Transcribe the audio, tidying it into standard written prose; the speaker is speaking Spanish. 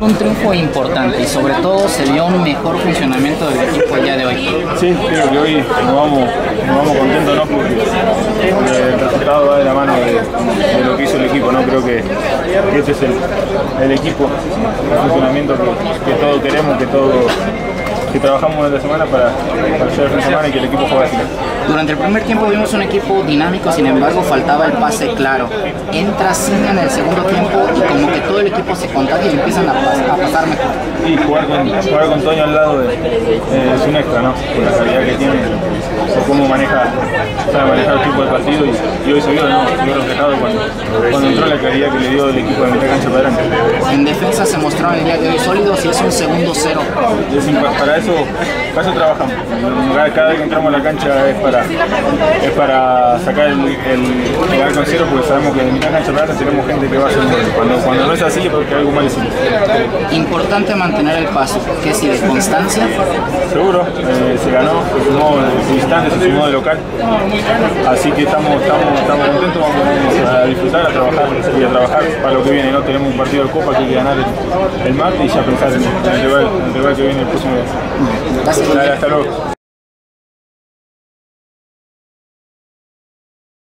un triunfo importante y sobre todo se vio un mejor funcionamiento del equipo el día de hoy. Sí, creo que hoy nos vamos contentos, ¿no? Porque el resultado va de la mano de lo que hizo el equipo, ¿no? Creo que este es el equipo, el funcionamiento que todos queremos, que trabajamos durante la semana para llegar el fin de semana y que el equipo juegue así. Durante el primer tiempo vimos un equipo dinámico, sin embargo faltaba el pase claro. Entra Ciña en el segundo tiempo y como que todo el equipo se contagia y empiezan a pasar mejor. Y jugar con Toño al lado es un extra, ¿no? Por la calidad que tiene, por cómo sabe manejar el tipo de partido y hoy se vio, ¿no? Se vio reflejado cuando entró la calidad que le dio el equipo de mitad cancha para adelante. En defensa se mostraron el día de hoy sólidos y es un segundo cero. Para eso trabajamos. Cada vez que entramos a la cancha es para sacar el arco en cero, porque sabemos que en mitad cancha para adelante tenemos gente que va a hacer cuando no es así es porque algo mal hicimos. Importante mantener el paso, que si de constancia. Seguro, se ganó, se sumó de distante, se sumó de local. Así que estamos contentos, vamos a disfrutar, a trabajar y a trabajar para lo que viene. ¿No? Tenemos un partido de Copa que hay que ganar el martes y ya pensar en el rival que viene el próximo día. Gracias. Hasta luego.